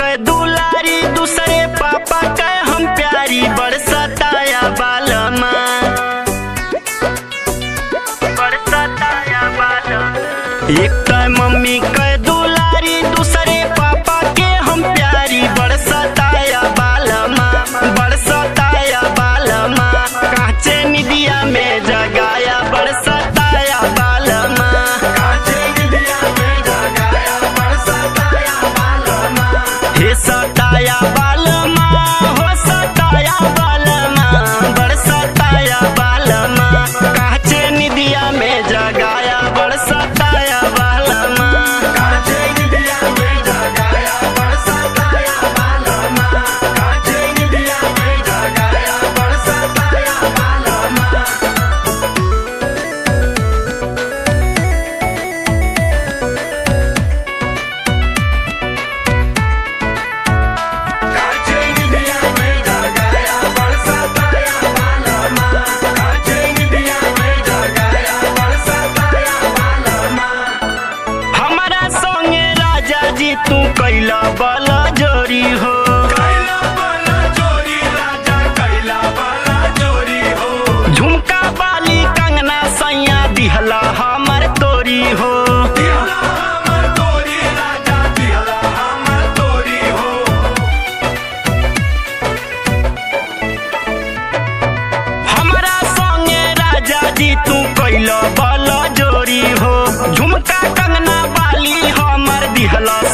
के दुलारी दूसरे पापा के हम प्यारी बरसताया बालमा एक तो मम्मी के दुलारी दूसरे पापा के हम प्यारी बरसताया बालमा काचे निदिया में जगाया बरसताया बालमा हे सताया बालमा हो सताया बालमा बरसताया बालमा काचे निदिया में जगाया बरसताया बालमा काचे निदिया में जगाया बरसताया बालमा काचे निदिया में जगाया बरसताया बालमा तू कैला बाला जोरी हो झुमका बाली कंगना सैया दिहला हमर तोरी हो हमारा संगे राजा जी तू कैला बाला जोरी हो झुमका कंगना बाली हमर दिहला